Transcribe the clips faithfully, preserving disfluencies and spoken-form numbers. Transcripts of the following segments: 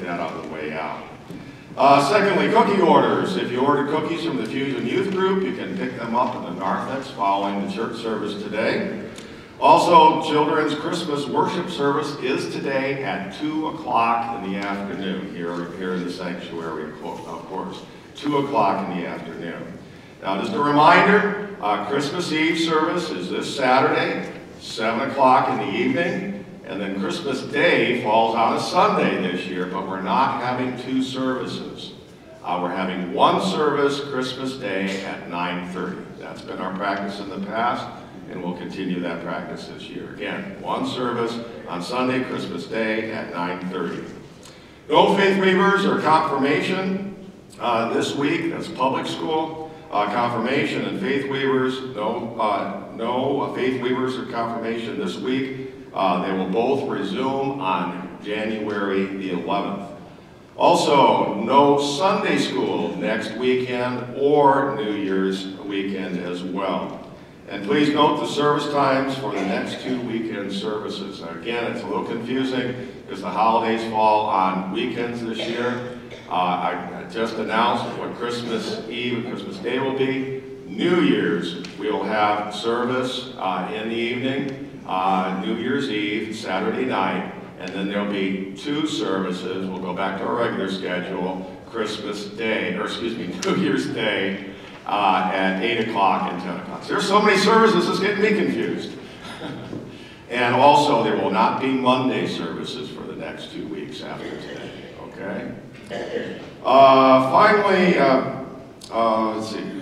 that on the way out. Uh, secondly, cookie orders. If you ordered cookies from the Fusion Youth Group, you can pick them up in the narthex following the church service today. Also, children's Christmas worship service is today at two o'clock in the afternoon, here, here in the sanctuary, of course. two o'clock in the afternoon. Now, just a reminder, uh, Christmas Eve service is this Saturday, seven o'clock in the evening, and then Christmas Day falls on a Sunday this year, but we're not having two services. Uh, we're having one service Christmas Day at nine thirty. That's been our practice in the past, and we'll continue that practice this year. Again, one service on Sunday, Christmas Day at nine thirty. No faith waivers or confirmation uh, this week. That's public school. Uh, confirmation and faith waivers, no, uh, no faith waivers or confirmation this week. Uh, they will both resume on January the eleventh. Also, no Sunday school next weekend or New Year's weekend as well. And please note the service times for the next two weekend services. Now, again, it's a little confusing because the holidays fall on weekends this year. Uh, I just announced what Christmas Eve and Christmas Day will be. New Year's, we will have service uh, in the evening, uh, New Year's Eve, Saturday night, and then there'll be two services. We'll go back to our regular schedule, Christmas Day, or excuse me, New Year's Day uh, at eight o'clock and ten o'clock. So there's so many services, it's getting me confused. And also, there will not be Monday services for the next two weeks after today, okay? Uh, finally, uh, uh, let's see.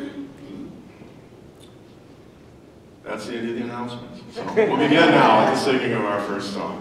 That's the end of the announcements. So we'll begin now with the singing of our first song.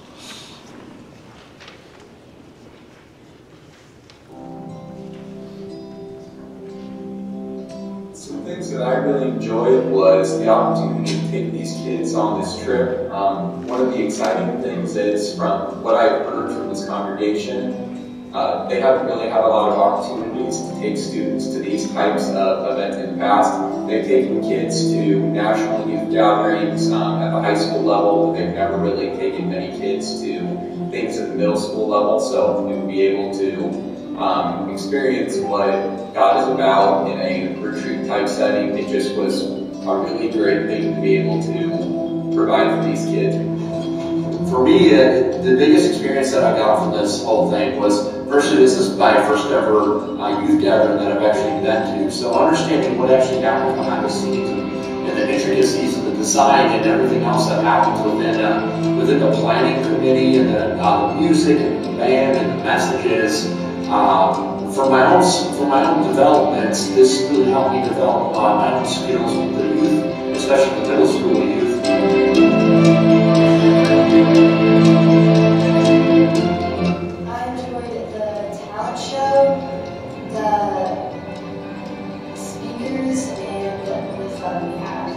Some things that I really enjoyed was the opportunity to take these kids on this trip. Um, one of the exciting things is, from what I've heard from this congregation, Uh, they haven't really had a lot of opportunities to take students to these types of events in the past. They've taken kids to national youth gatherings um, at the high school level, but they've never really taken many kids to things at the middle school level. So we would be able to um, experience what God is about in a retreat type setting. It just was a really great thing to be able to provide for these kids. For me, uh, the biggest experience that I got from this whole thing was, firstly, this is my first ever uh, youth gathering that I've actually been to. So understanding what actually happened behind the scenes and, and the intricacies of the design and everything else that happens within uh, within the planning committee and the, uh, the music and the band and the messages. Um, for my own for my own development, this really helped me develop uh, my own skills with the youth, especially the middle school youth. I enjoyed the talent show, the speakers, and the fun we had.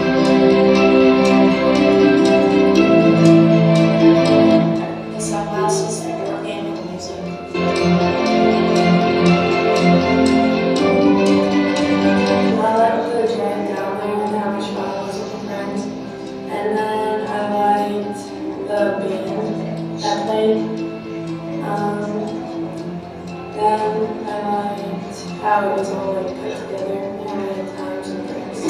The sunglasses and the organic music. I liked the giant gathering and how much fun it was with my friends. And then I liked the band that played. Um, and I liked how it was all like put together and I had time to practice.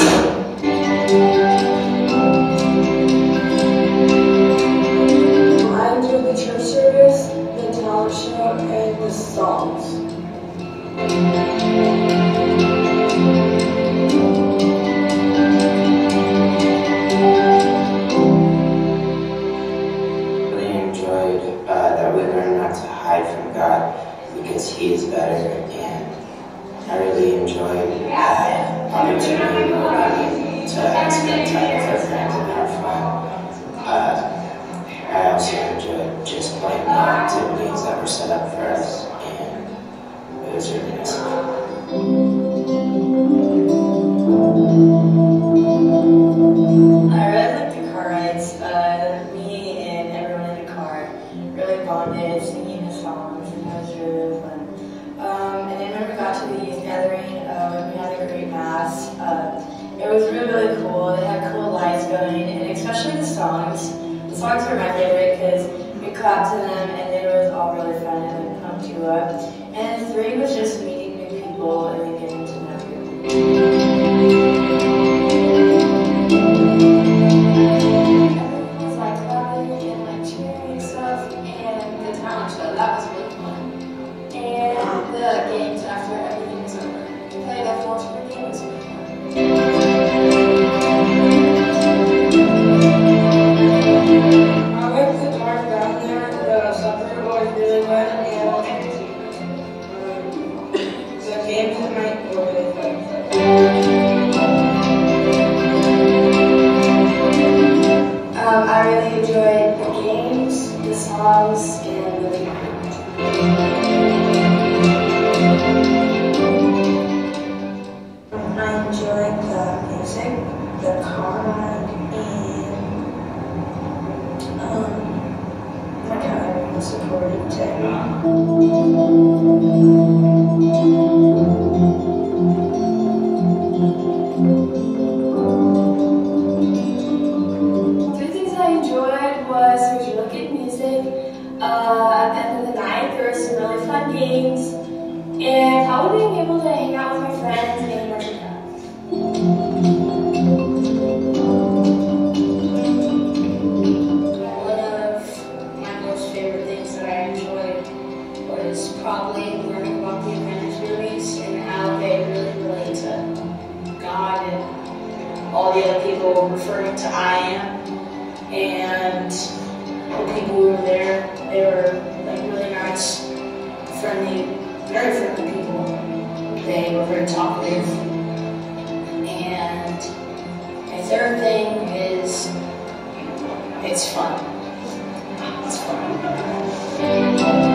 I enjoyed the church service, the talent show, and the songs. Because he is better, and I really enjoyed that opportunity to spend time with our friends and have fun. Uh, I also enjoyed just playing the activities that were set up for us, and it was really nice. I really liked the car rides. Uh, me and everyone in the car really bonded, singing the songs, and it was really fun. Um, and then when we got to the youth gathering, uh, we had a great mass. Uh, it was really, really cool. They had cool lights going, and especially the songs. The songs were my favorite because we clapped to them, and it was all really fun. And grew up. And three was just meeting new people and getting to know you. Everyone was like clapping and like cheering and stuff, and the talent show, that was really fun. And the games after everything was over. We played that four-square game, it was really fun. I went to George down there, the supper was really fun, and um, the games tonight were really fun. Um, I really enjoyed the games, the songs, and the people. I enjoyed the music, the car ride, and um, like how everyone supported each Three things I enjoyed was there was really good music. Uh, at the end of the night, there were some really fun games, and probably being able to hang out with my friends and my friends. One of my most favorite things that I enjoyed was probably learning about the Avengers movies and how they really relate to God and all the other people referring to I am. And the people who were there, they were like really nice, friendly, very friendly people. They were very talkative. And my third thing is, it's fun. It's fun.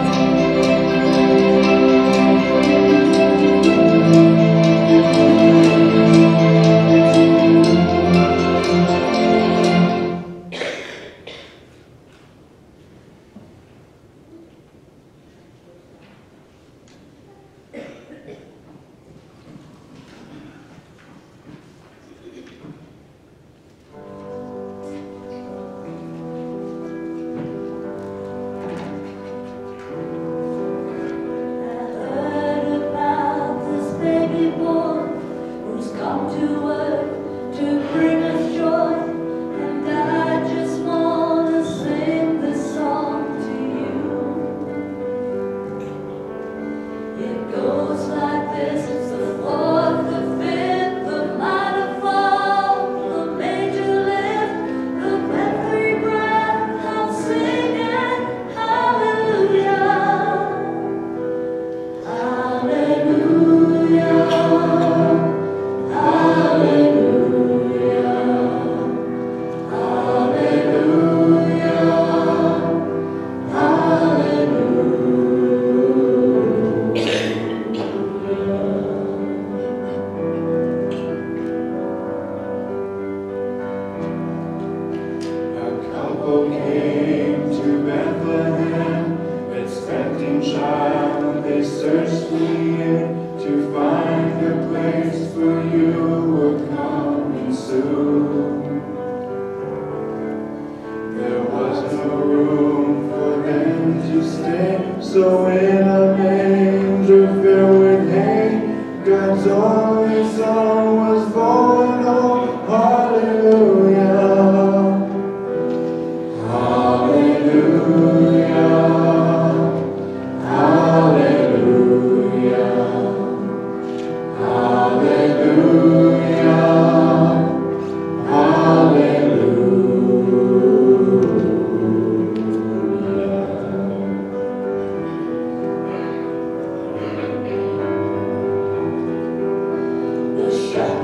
So in a manger filled with hay, God's only Son was born. Oh, hallelujah, hallelujah, hallelujah, hallelujah, hallelujah. The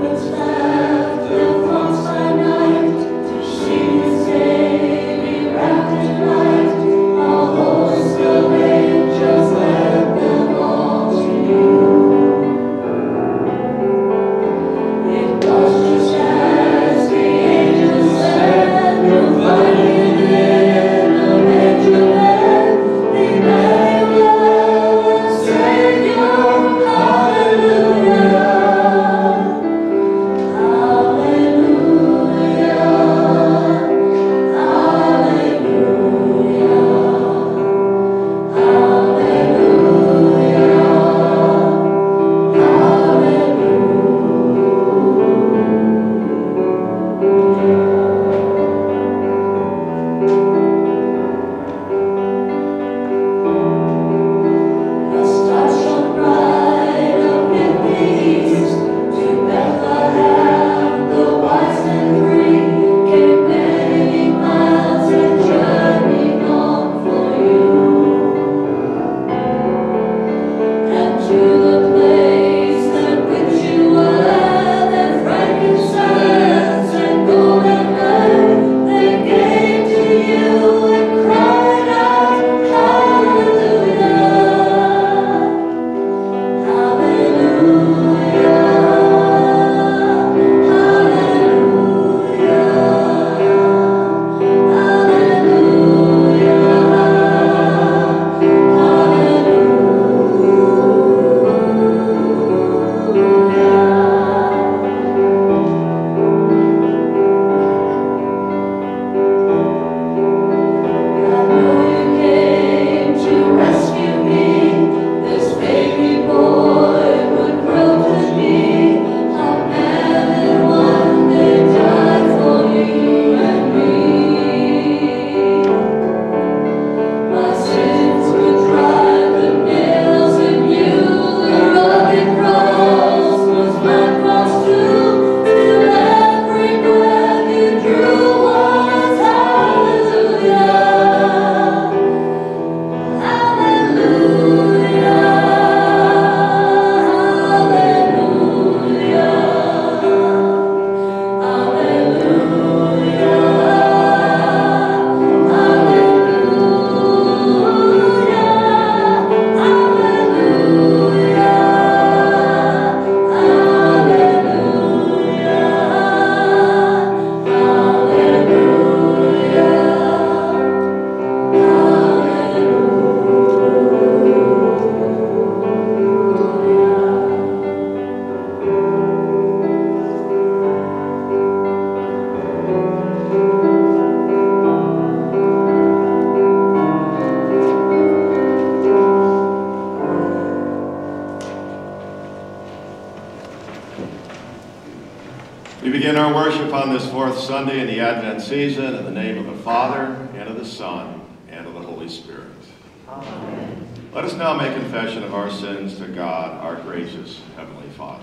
begin our worship on this fourth Sunday in the Advent season in the name of the Father, and of the Son, and of the Holy Spirit. Amen. Let us now make confession of our sins to God, our gracious Heavenly Father.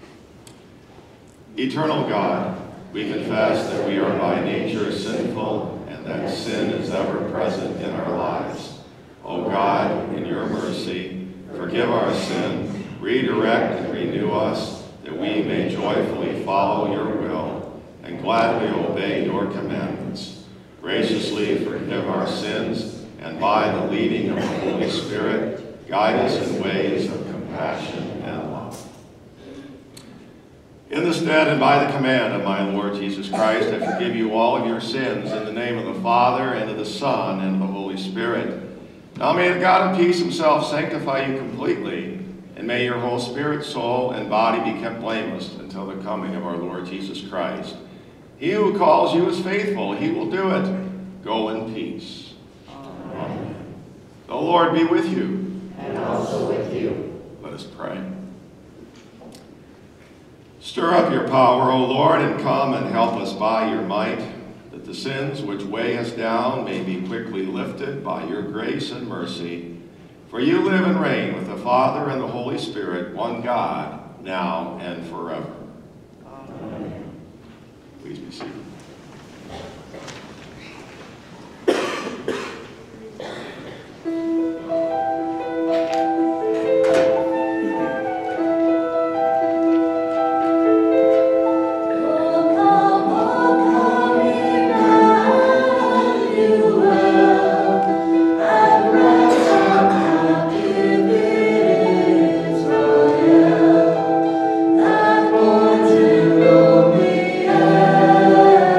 Eternal God, we confess that we are by nature sinful and that sin is ever present in our lives. O God, in your mercy, forgive our sin, redirect and renew us, that we may joyfully follow your will and gladly obey your commandments. Graciously forgive our sins, and by the leading of the Holy Spirit, guide us in ways of compassion and love. In the stead and by the command of my Lord Jesus Christ, I forgive you all of your sins in the name of the Father, and of the Son, and of the Holy Spirit. Now may the God of peace himself sanctify you completely, and may your whole spirit, soul, and body be kept blameless until the coming of our Lord Jesus Christ. He who calls you is faithful. He will do it. Go in peace. Amen. The Lord be with you. And also with you. Let us pray. Stir up your power, O Lord, and come and help us by your might, that the sins which weigh us down may be quickly lifted by your grace and mercy. For you live and reign with the Father and the Holy Spirit, one God, now and forever. Amen. Please be seated. Yeah.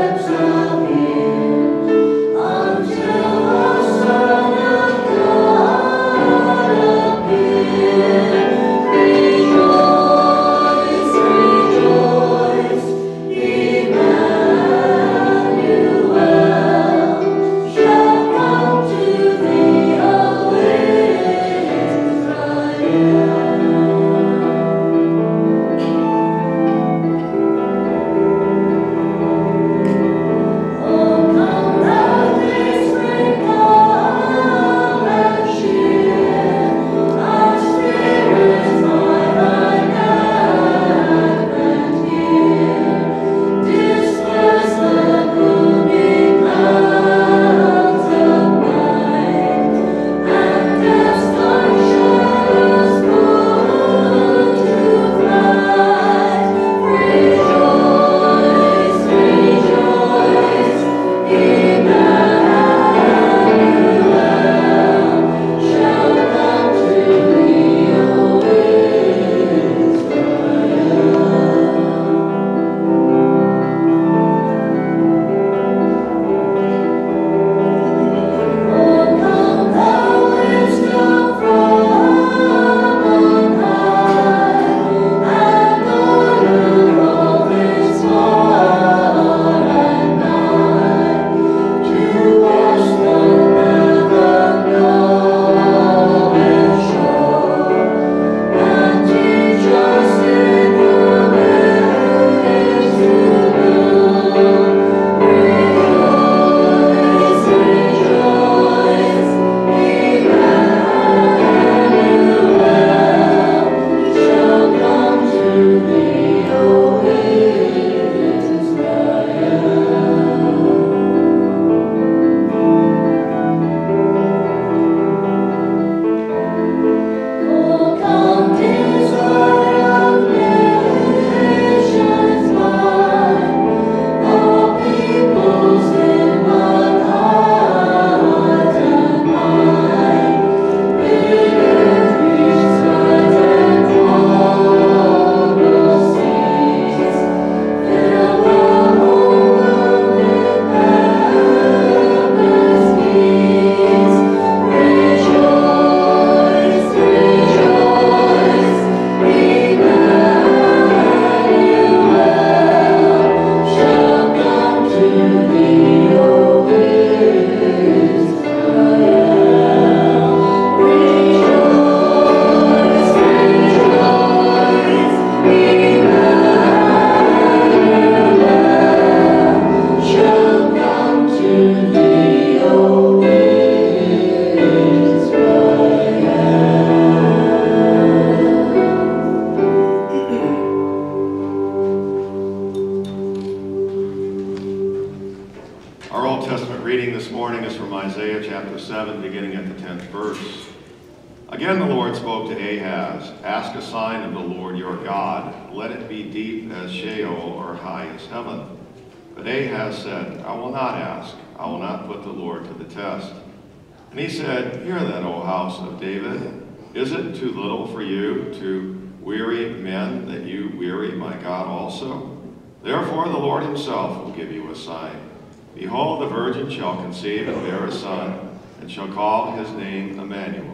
Again the Lord spoke to Ahaz, ask a sign of the Lord your God. Let it be deep as Sheol or high as heaven. But Ahaz said, I will not ask. I will not put the Lord to the test. And he said, hear then, O house of David. Is it too little for you to weary men that you weary my God also? Therefore the Lord himself will give you a sign. Behold, the virgin shall conceive and bear a son, and shall call his name Emmanuel.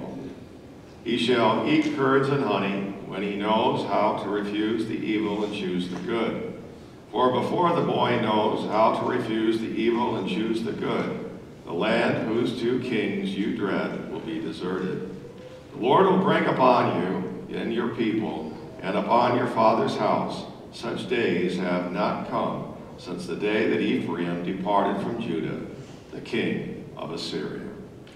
He shall eat curds and honey when he knows how to refuse the evil and choose the good. For before the boy knows how to refuse the evil and choose the good, the land whose two kings you dread will be deserted. The Lord will bring upon you and your people and upon your father's house such days have not come since the day that Ephraim departed from Judah, the king of Assyria.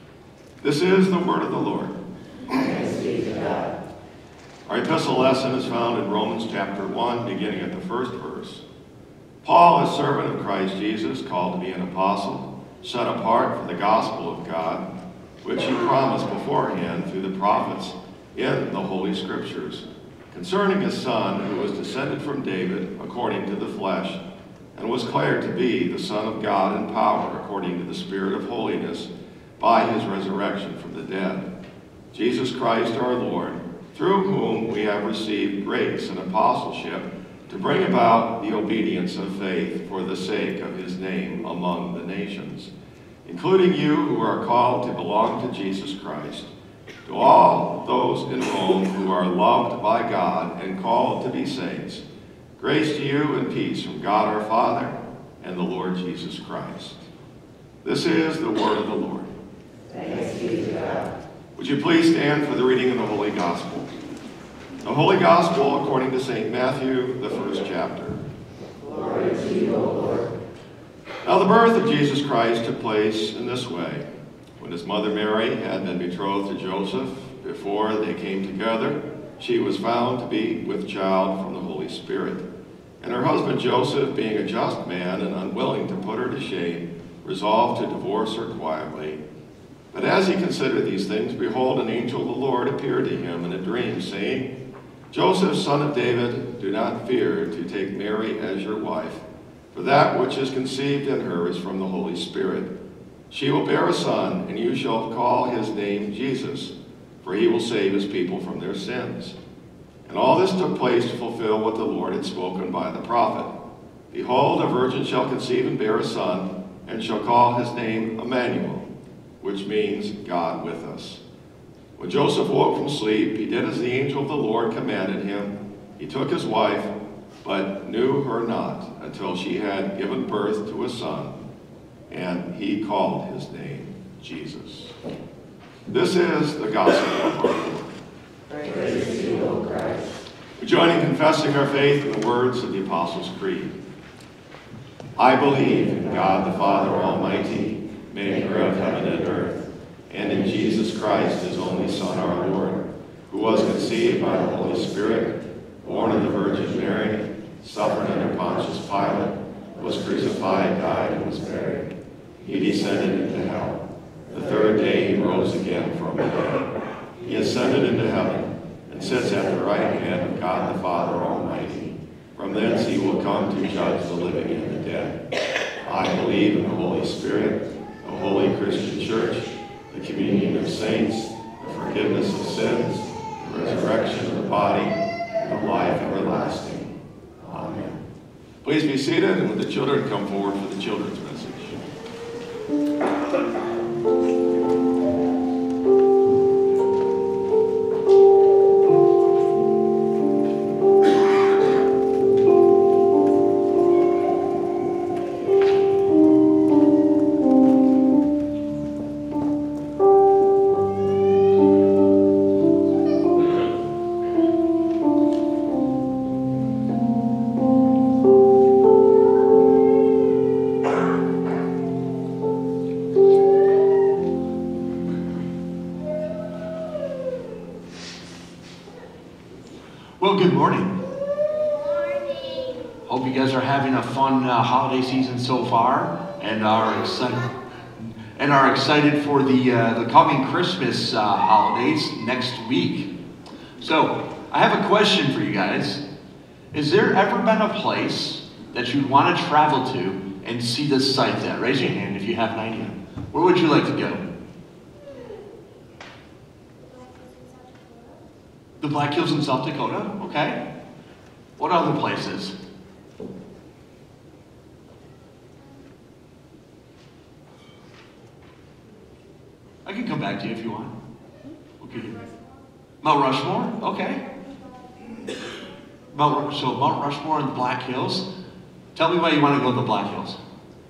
This is the word of the Lord. Thanks be to God. Our epistle lesson is found in Romans chapter one, beginning at the first verse. Paul, a servant of Christ Jesus, called to be an apostle, set apart for the gospel of God, which he promised beforehand through the prophets in the Holy Scriptures, concerning his Son, who was descended from David according to the flesh, and was declared to be the Son of God in power according to the Spirit of holiness, by his resurrection from the dead. Jesus Christ our Lord, through whom we have received grace and apostleship to bring about the obedience of faith for the sake of his name among the nations, including you who are called to belong to Jesus Christ. To all those in Rome who are loved by God and called to be saints, grace to you and peace from God our Father and the Lord Jesus Christ. This is the word of the Lord. Thanks be to God. Would you please stand for the reading of the Holy Gospel? The Holy Gospel according to Saint Matthew, the first chapter. Glory to you, O Lord. Now the birth of Jesus Christ took place in this way. When his mother Mary had been betrothed to Joseph, before they came together, she was found to be with child from the Holy Spirit. And her husband Joseph, being a just man and unwilling to put her to shame, resolved to divorce her quietly. But as he considered these things, behold, an angel of the Lord appeared to him in a dream, saying, Joseph, son of David, do not fear to take Mary as your wife, for that which is conceived in her is from the Holy Spirit. She will bear a son, and you shall call his name Jesus, for he will save his people from their sins. And all this took place to fulfill what the Lord had spoken by the prophet. Behold, a virgin shall conceive and bear a son, and shall call his name Emmanuel, which means God with us. When Joseph woke from sleep, he did as the angel of the Lord commanded him. He took his wife, but knew her not until she had given birth to a son, and he called his name Jesus. This is the gospel of our Lord. Praise to you, O Christ. We join in confessing our faith in the words of the Apostles' Creed. I believe in God the Father Almighty, maker of heaven and earth, and in Jesus Christ, his only Son, our Lord, who was conceived by the Holy Spirit, born of the Virgin Mary, suffered under Pontius Pilate, was crucified, died, and was buried. He descended into hell. The third day he rose again from the dead. He ascended into heaven and sits at the right hand of God the Father Almighty. From thence he will come to judge the living and the dead. I believe in the Holy Spirit, the holy Christian church, the communion of saints, the forgiveness of sins, the resurrection of the body, and the life everlasting. Amen. Please be seated, and would the children come forward for the children's message. Well, good morning. Hope you guys are having a fun uh, holiday season so far and are excited, and are excited for the, uh, the coming Christmas uh, holidays next week. So, I have a question for you guys. Has there ever been a place that you'd want to travel to and see the sights at? Raise your hand if you have an idea. Where would you like to go? The Black Hills in South Dakota, okay. What other places? I can come back to you if you want. Okay. Mount Rushmore, okay. Mount, so Mount Rushmore and the Black Hills. Tell me why you want to go to the Black Hills.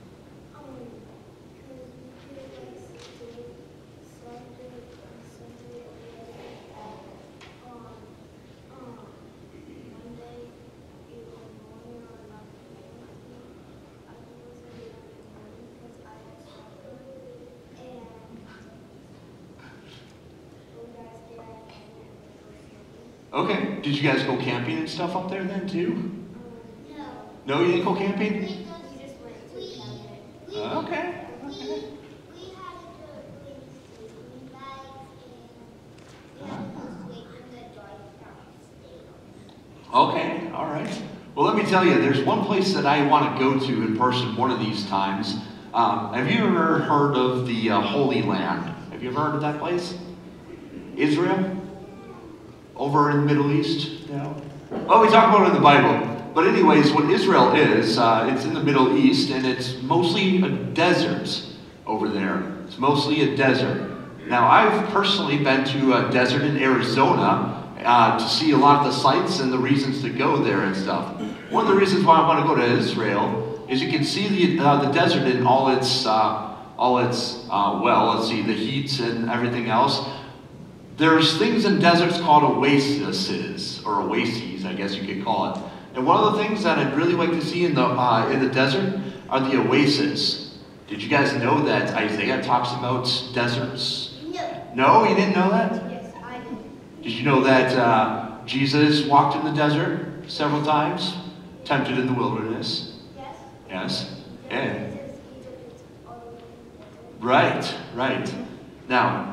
Okay. Did you guys go camping and stuff up there then too? No. No, you didn't go camping? We just went to camping. Uh, okay. We, Okay. we had to bring sleeping bags and we had to wait in the dark stay. Okay, all right. Well, let me tell you, there's one place that I want to go to in person one of these times. Um, have you ever heard of the uh, Holy Land? Have you ever heard of that place? Israel? Over in the Middle East? No? Well, we talk about it in the Bible. But anyways, what Israel is, uh, it's in the Middle East, and it's mostly a desert over there. It's mostly a desert. Now, I've personally been to a desert in Arizona uh, to see a lot of the sights and the reasons to go there and stuff. One of the reasons why I want to go to Israel is you can see the, uh, the desert in all its, uh, all its uh, well, let's see, the heat and everything else. There's things in deserts called oases, or oases, I guess you could call it. And one of the things that I'd really like to see in the uh, in the desert are the oases. Did you guys know that Isaiah talks about deserts? No. No, you didn't know that? Yes, I did. Did you know that uh, Jesus walked in the desert several times, tempted in the wilderness? Yes. Yes. And Since Egypt is all over the desert. right, right. Now.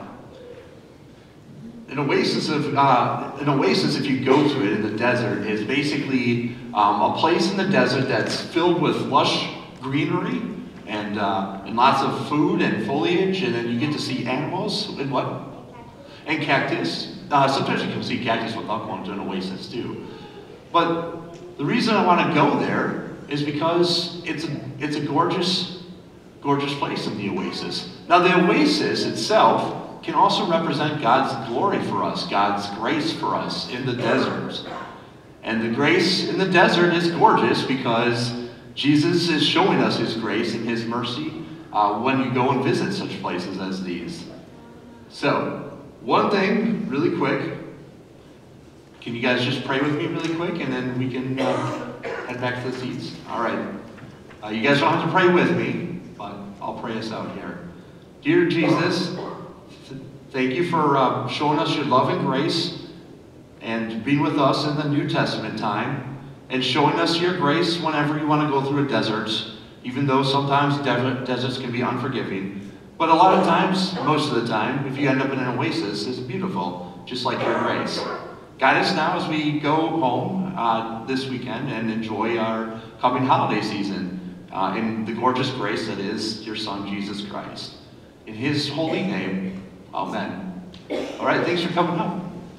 An oasis of uh, an oasis, if you go to it in the desert, is basically um, a place in the desert that's filled with lush greenery and uh, and lots of food and foliage, and then you get to see animals and what? And cactus. Uh, sometimes you can see cactus without going to an oasis too. But the reason I want to go there is because it's a it's a gorgeous, gorgeous place in the oasis. Now the oasis itself can also represent God's glory for us, God's grace for us in the desert. And the grace in the desert is gorgeous because Jesus is showing us his grace and his mercy uh, when you go and visit such places as these. So, one thing, really quick. Can you guys just pray with me really quick and then we can uh, head back to the seats? All right. Uh, you guys don't have to pray with me, but I'll pray us out here. Dear Jesus, thank you for uh, showing us your love and grace and being with us in the New Testament time and showing us your grace whenever you want to go through a desert, even though sometimes de- deserts can be unforgiving. But a lot of times, most of the time, if you end up in an oasis, it's beautiful, just like your grace. Guide us now as we go home uh, this weekend and enjoy our coming holiday season uh, in the gorgeous grace that is your Son, Jesus Christ. In his holy name, amen. All right, thanks for coming up.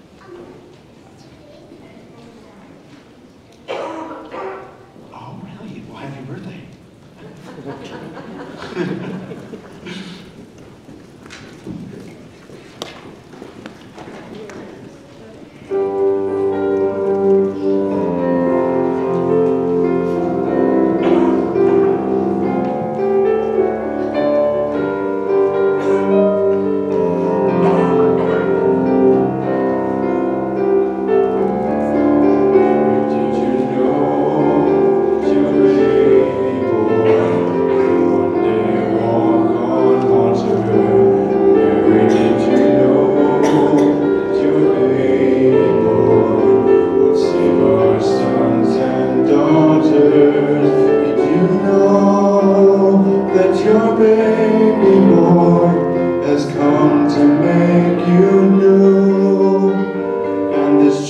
Oh, really? Well, happy birthday.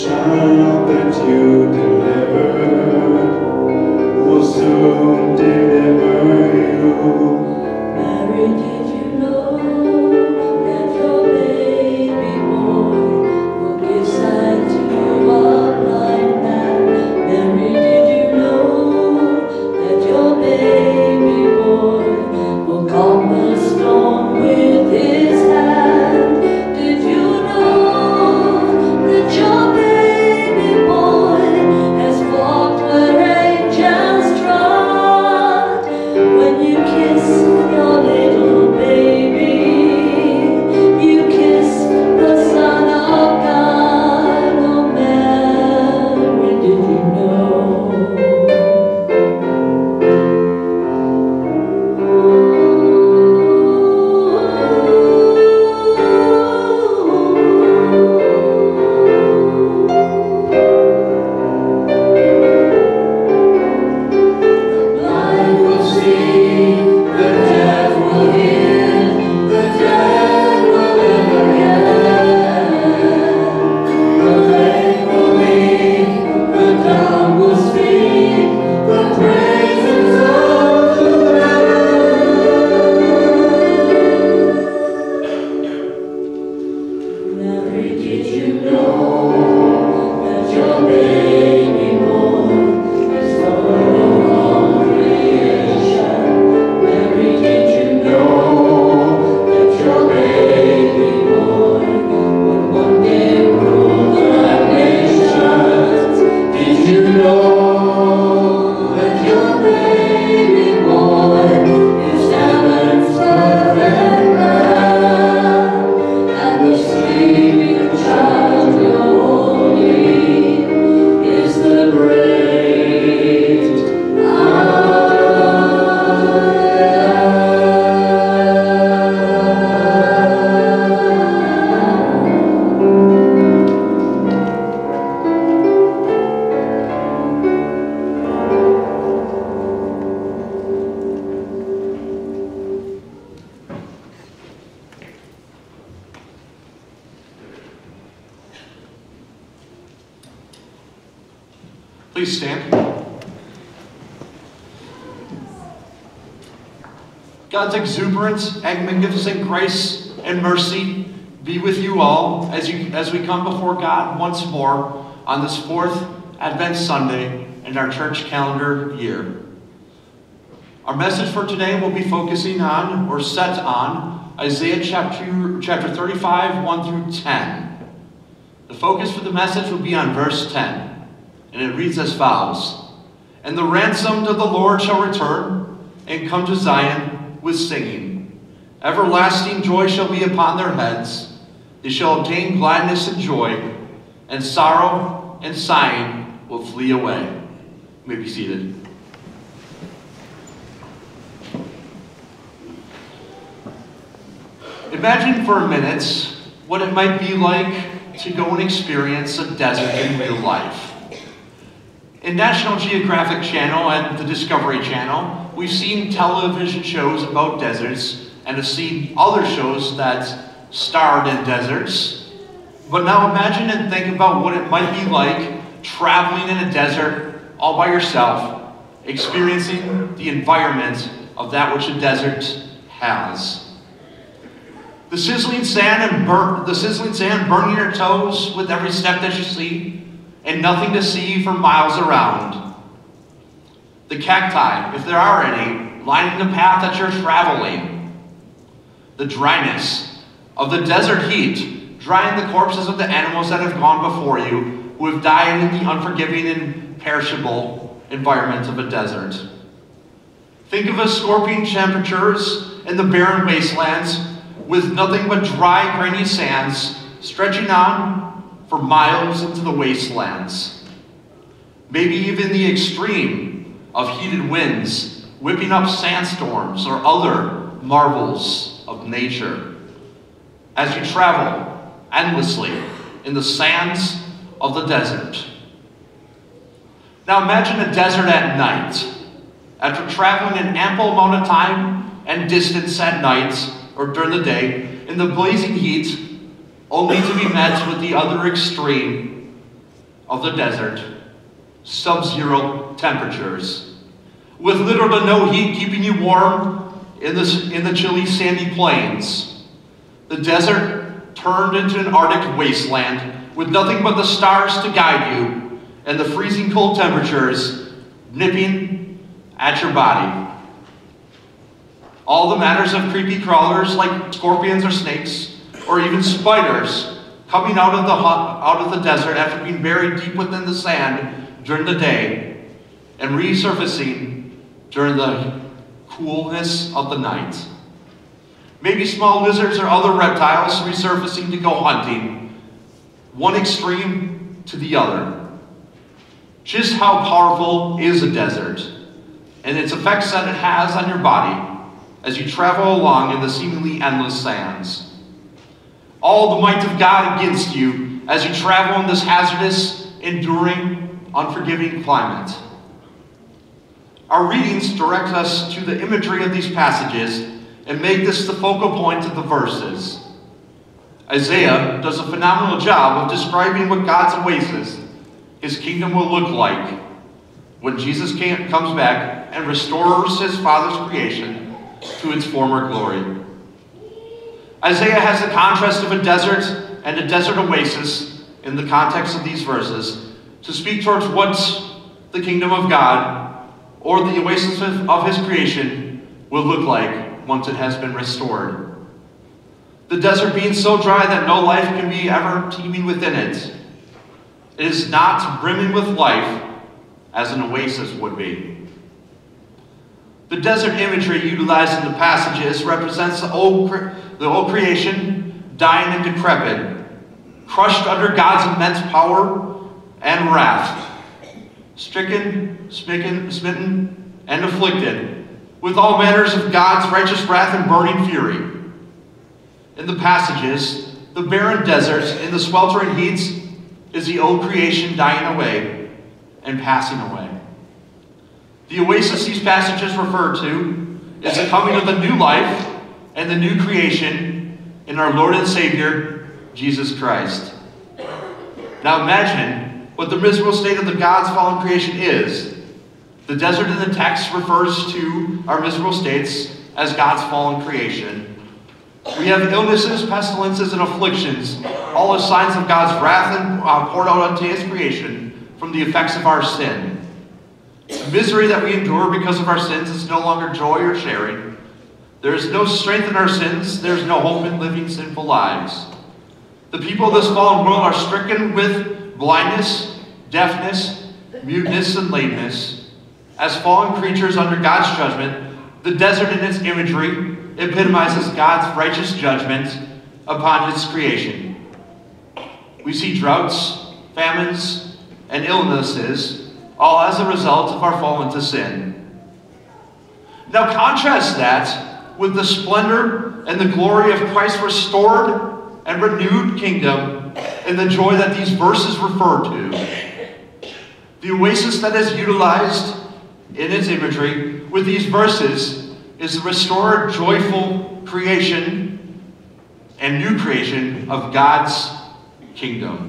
child that you delivered will soon deliver you. Mary, did you know that your baby boy will give sight to a blind man? Mary, did you know that your baby boy will calm the storm with his hand? Did you know that your baby boy has walked where angels trod? When you kiss your little baby, you kiss the Son of God. Oh, Mary, did you know? The blind will see, the deaf will hear, the dead will live again. The lame will leap, the dumb will speak, the praises of the Lamb. Mary, did you know that your baby boy is Lord of all creation? Mary, did you know that your baby boy would one day rule the nations? Did you know that your baby boy is heaven's perfect Lamb? And the sleeping child you're holding is the great I Please stand. God's exuberant and magnificent grace and mercy be with you all as, you, as we come before God once more on this fourth Advent Sunday in our church calendar year. Our message for today will be focusing on, or set on, Isaiah chapter, chapter thirty-five, one through ten. The focus for the message will be on verse ten. And it reads as follows: And the ransomed of the Lord shall return, and come to Zion with singing. Everlasting joy shall be upon their heads. They shall obtain gladness and joy, and sorrow and sighing will flee away. You may be seated. Imagine for a minute what it might be like to go and experience a desert in real life. In National Geographic Channel and the Discovery Channel, we've seen television shows about deserts and have seen other shows that starred in deserts. But now imagine and think about what it might be like traveling in a desert all by yourself, experiencing the environment of that which a desert has. The sizzling sand and burn, the sizzling sand burning your toes with every step that you see, and nothing to see for miles around. The cacti, if there are any, lining the path that you're traveling. The dryness of the desert heat, drying the corpses of the animals that have gone before you, who have died in the unforgiving and perishable environment of a desert. Think of the scorching temperatures in the barren wastelands with nothing but dry, grainy sands stretching on for miles into the wastelands. Maybe even the extreme of heated winds whipping up sandstorms or other marvels of nature as you travel endlessly in the sands of the desert. Now imagine a desert at night. After traveling an ample amount of time and distance at night or during the day in the blazing heat, only to be met with the other extreme of the desert, sub-zero temperatures, with little to no heat keeping you warm in the, in the chilly sandy plains. The desert turned into an Arctic wasteland with nothing but the stars to guide you and the freezing cold temperatures nipping at your body. All the manners of creepy crawlers like scorpions or snakes, or even spiders, coming out of the out of the desert after being buried deep within the sand during the day and resurfacing during the coolness of the night. Maybe small lizards or other reptiles resurfacing to go hunting, one extreme to the other. Just how powerful is a desert and its effects that it has on your body as you travel along in the seemingly endless sands. All the might of God against you as you travel in this hazardous, enduring, unforgiving climate. Our readings direct us to the imagery of these passages and make this the focal point of the verses. Isaiah does a phenomenal job of describing what God's oasis, his kingdom, will look like when Jesus came, comes back and restores his Father's creation to its former glory. Isaiah has the contrast of a desert and a desert oasis in the context of these verses to speak towards what the kingdom of God or the oasis of his creation will look like once it has been restored. The desert being so dry that no life can be ever teeming within it. It is not brimming with life as an oasis would be. The desert imagery utilized in the passages represents the old, the old creation dying and decrepit, crushed under God's immense power and wrath, stricken, smitten, smitten, and afflicted with all manners of God's righteous wrath and burning fury. In the passages, the barren desert in the sweltering heats is the old creation dying away and passing away. The oasis these passages refer to is the coming of the new life and the new creation in our Lord and Savior, Jesus Christ. Now imagine what the miserable state of the God's fallen creation is. The desert in the text refers to our miserable states as God's fallen creation. We have illnesses, pestilences, and afflictions, all as signs of God's wrath and uh, poured out onto his creation from the effects of our sin. The misery that we endure because of our sins is no longer joy or sharing. There is no strength in our sins. There is no hope in living sinful lives. The people of this fallen world are stricken with blindness, deafness, muteness, and lameness. As fallen creatures under God's judgment, the desert in its imagery epitomizes God's righteous judgment upon his creation. We see droughts, famines, and illnesses, all as a result of our fall into sin. Now contrast that with the splendor and the glory of Christ's restored and renewed kingdom and the joy that these verses refer to. The oasis that is utilized in its imagery with these verses is the restored, joyful creation and new creation of God's kingdom.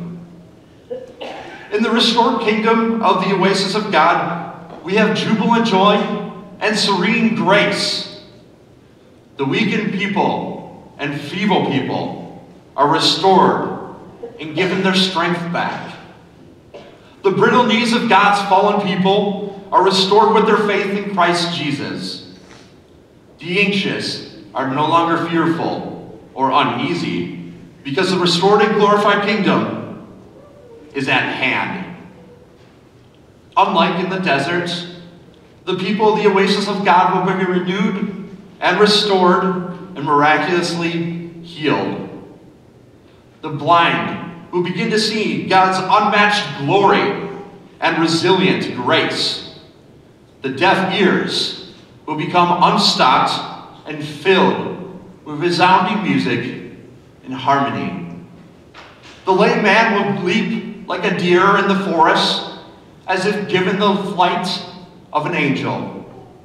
In the restored kingdom of the oasis of God, we have jubilant joy and serene grace. The weakened people and feeble people are restored and given their strength back. The brittle knees of God's fallen people are restored with their faith in Christ Jesus. The anxious are no longer fearful or uneasy because the restored and glorified kingdom is at hand. Unlike in the desert, the people of the oasis of God will be renewed and restored and miraculously healed. The blind will begin to see God's unmatched glory and resilient grace. The deaf ears will become unstopped and filled with resounding music and harmony. The lame man will leap like a deer in the forest, as if given the flight of an angel.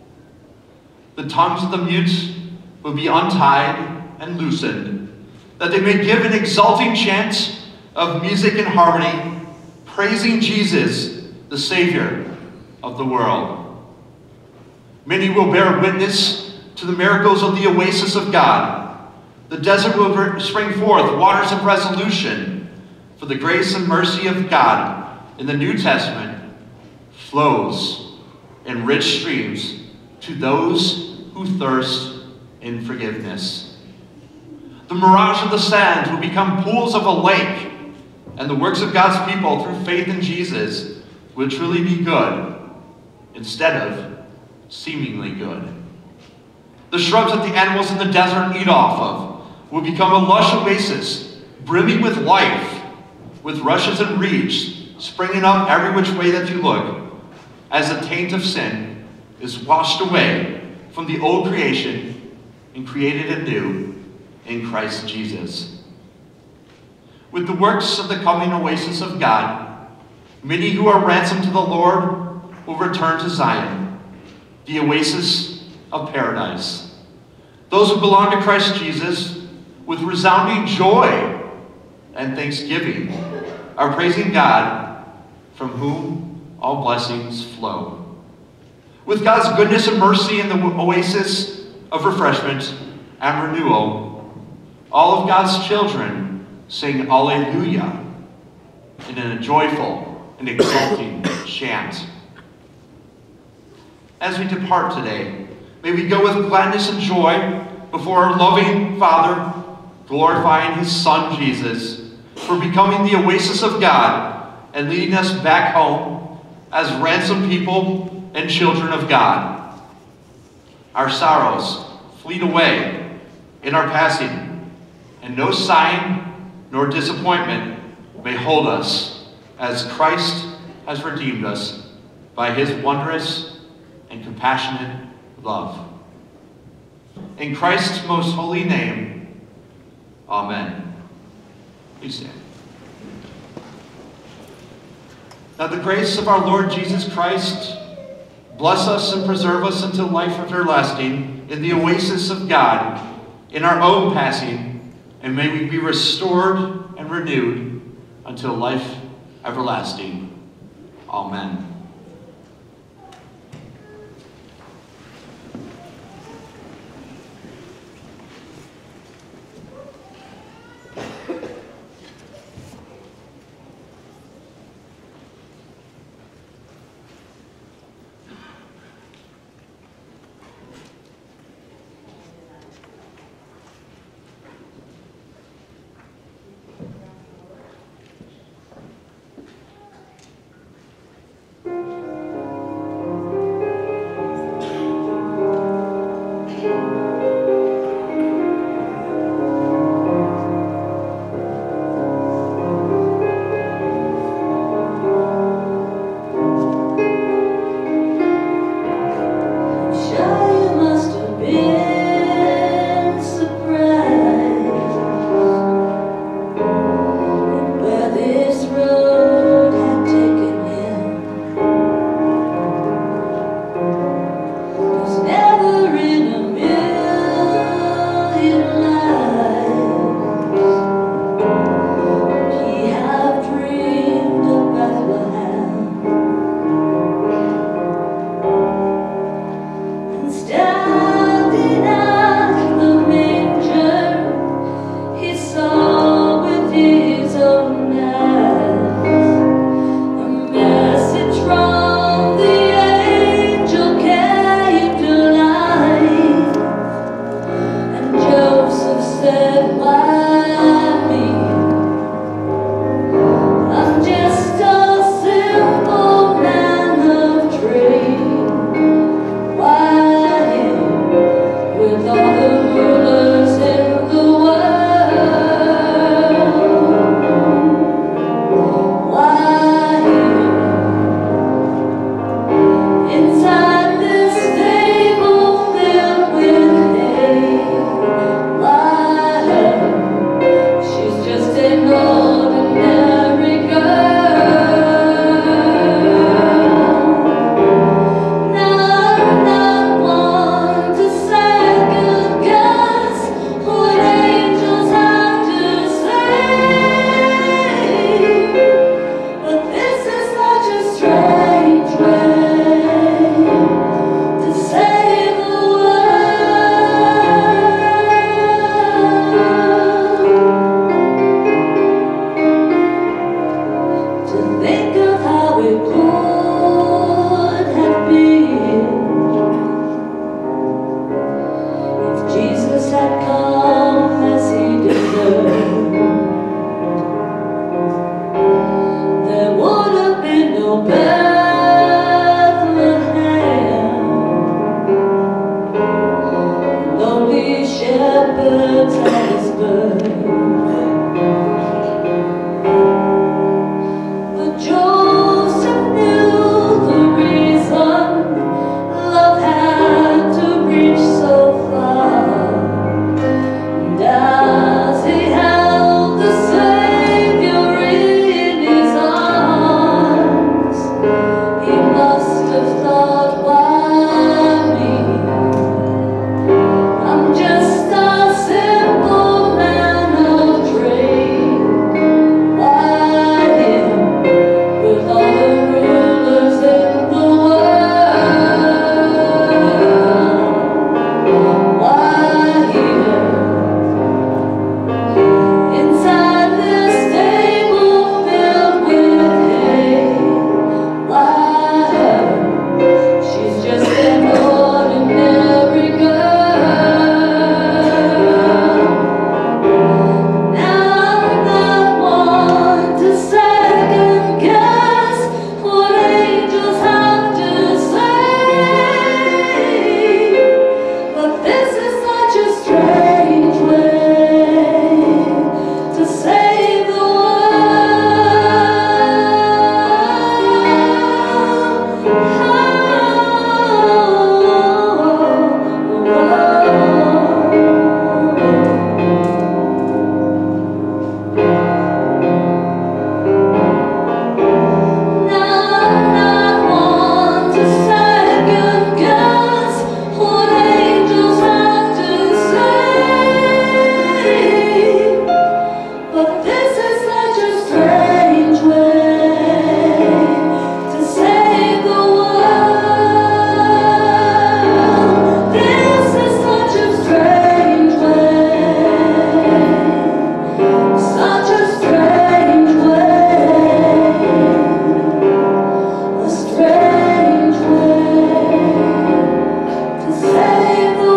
The tongues of the mute will be untied and loosened, that they may give an exulting chant of music and harmony, praising Jesus, the Savior of the world. Many will bear witness to the miracles of the oasis of God. The desert will spring forth waters of resolution, for the grace and mercy of God in the New Testament flows in rich streams to those who thirst in forgiveness. The mirage of the sands will become pools of a lake, and the works of God's people through faith in Jesus will truly be good instead of seemingly good. The shrubs that the animals in the desert eat off of will become a lush oasis, brimming with life, with rushes and reeds springing up every which way that you look, as the taint of sin is washed away from the old creation and created anew in Christ Jesus. With the works of the coming oasis of God, many who are ransomed to the Lord will return to Zion, the oasis of paradise. Those who belong to Christ Jesus, with resounding joy and thanksgiving, are praising God, from whom all blessings flow. With God's goodness and mercy in the oasis of refreshment and renewal, all of God's children sing Alleluia in a joyful and exulting chant. As we depart today, may we go with gladness and joy before our loving Father, glorifying his Son Jesus for becoming the oasis of God and leading us back home as ransomed people and children of God. Our sorrows fleet away in our passing, and no sign nor disappointment may hold us, as Christ has redeemed us by his wondrous and compassionate love. In Christ's most holy name, amen. Please stand. Now the grace of our Lord Jesus Christ bless us and preserve us until life everlasting in the oasis of God in our own passing, and may we be restored and renewed until life everlasting. Amen. Thank Oh, Bethlehem, lonely shepherds at his birth. But Joseph knew the reason love had to reach so far. And as he held the Savior in his arms, he must have thought, why me? I'm just a simple man of trade. Why him with all the rulers in the world? Why here inside this stable filled with hay? Why her? She's just an ordinary girl. Now I'm not one to second guess what angels have to say, but this is such a strange way to save the Now I'm not one to second guess what angels have to say, but this is such a strange way to save the world. This is such a strange way, such a strange way, a strange way to save the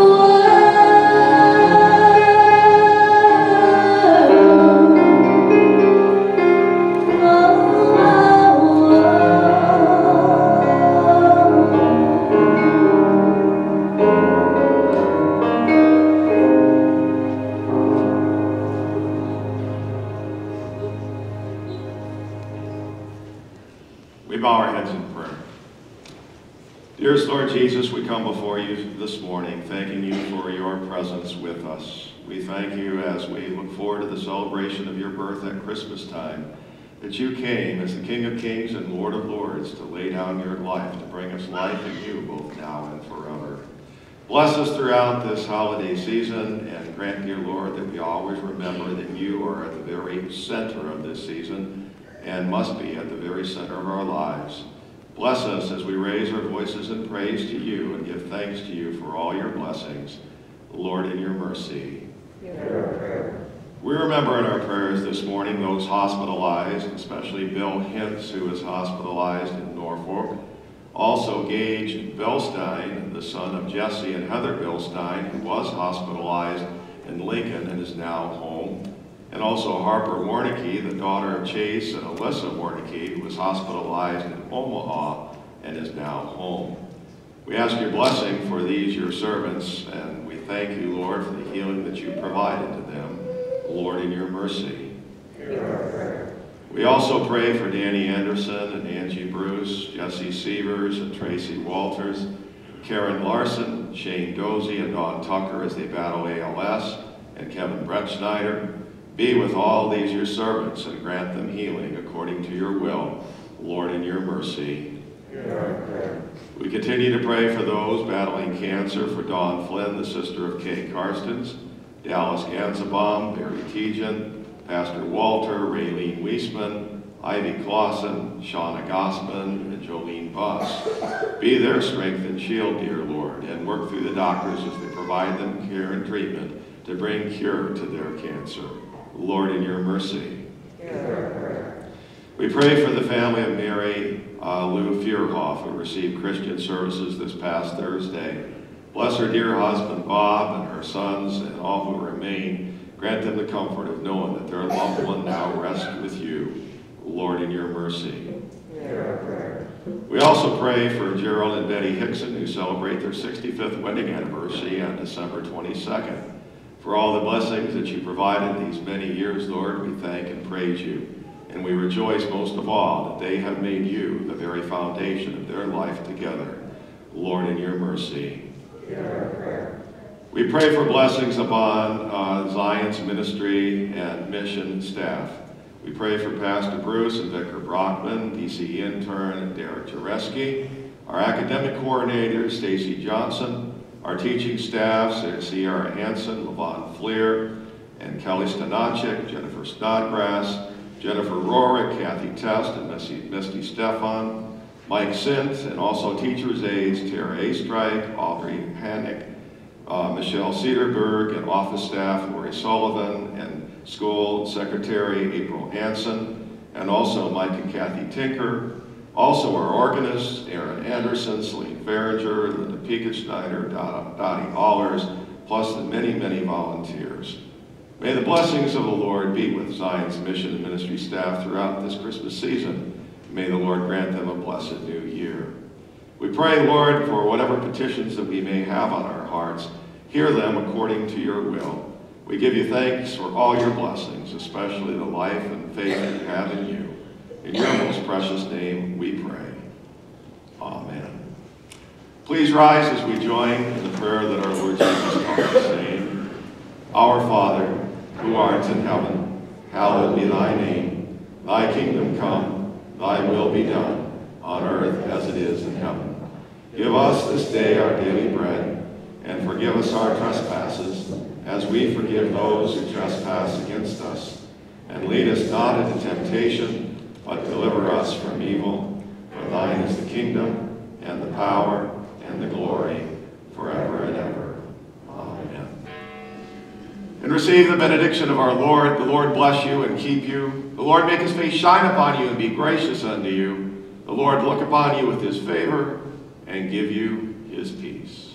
We bow our heads in prayer. Dearest Lord Jesus, we come before you this morning, thanking you for your presence with us. We thank you as we look forward to the celebration of your birth at Christmas time, that you came as the King of Kings and Lord of Lords to lay down your life, to bring us life in you both now and forever. Bless us throughout this holiday season and grant, dear Lord, that we always remember that you are at the very center of this season and must be at the very center of our lives. Bless us as we raise our voices in praise to you and give thanks to you for all your blessings. Lord, in your mercy. We remember in our prayers this morning those hospitalized, especially Bill Hintz, who is hospitalized in Norfolk. Also Gage Bilstein, the son of Jesse and Heather Bilstein, who was hospitalized in Lincoln and is now home. And also Harper Warnicki, the daughter of Chase and Alyssa Warnicki, who was hospitalized in Omaha and is now home. We ask your blessing for these, your servants, and we thank you, Lord, for the healing that you provided to them. Lord, in your mercy. We also pray for Danny Anderson and Angie Bruce, Jesse Severs and Tracy Walters, Karen Larson, Shane Dozie, and Dawn Tucker as they battle A L S, and Kevin Bretschneider. Be with all these your servants and grant them healing according to your will, Lord, in your mercy. We continue to pray for those battling cancer, for Dawn Flynn, the sister of Kay Karstens, Dallas Gansabaum, Barry Tejan, Pastor Walter, Raylene Wiesman, Ivy Clausen, Shauna Gossman, and Jolene Buss. Be their strength and shield, dear Lord, and work through the doctors as they provide them care and treatment to bring cure to their cancer. Lord, in your mercy. We pray for the family of Mary uh, Lou Fierhoff, who received Christian services this past Thursday. Bless her dear husband, Bob, and her sons, and all who remain. Grant them the comfort of knowing that their loved one now rests with you. Lord, in your mercy. We also pray for Gerald and Betty Hickson, who celebrate their sixty-fifth wedding anniversary on December twenty-second. For all the blessings that you provided these many years, Lord, we thank and praise you. And we rejoice most of all that they have made you the very foundation of their life together. Lord, in your mercy. We pray for blessings upon uh, Zion's ministry and mission staff. We pray for Pastor Bruce and Vicar Brockman, D C intern and Derek Jareski, our academic coordinator, Stacy Johnson, our teaching staffs, Sierra Hansen, Levon Fleer, and Kelly Stanachik, Jennifer Snodgrass, Jennifer Rorick, Kathy Test, and Misty, Misty Stefan, Mike Sint, and also teachers' aides, Tara Astrike, Audrey Hannick, uh, Michelle Cederberg, and office staff, Lori Sullivan, and school secretary, April Anson, and also Mike and Kathy Tinker. Also our organists, Aaron Anderson, Celine Farringer, Linda Piekert-Schneider, Dottie Allers, plus the many, many volunteers. May the blessings of the Lord be with Zion's mission and ministry staff throughout this Christmas season. May the Lord grant them a blessed new year. We pray, Lord, for whatever petitions that we may have on our hearts, hear them according to your will. We give you thanks for all your blessings, especially the life and faith that we have in you. In your most precious name we pray. Amen. Please rise as we join in the prayer that our Lord Jesus taught us, saying, Our Father, who art in heaven, hallowed be thy name. Thy kingdom come, thy will be done, on earth as it is in heaven. Give us this day our daily bread, and forgive us our trespasses, as we forgive those who trespass against us. And lead us not into temptation, but deliver us from evil. For thine is the kingdom, and the power, and the glory, forever and ever. Amen. And receive the benediction of our Lord. The Lord bless you and keep you. The Lord make his face shine upon you and be gracious unto you. The Lord look upon you with his favor and give you his peace.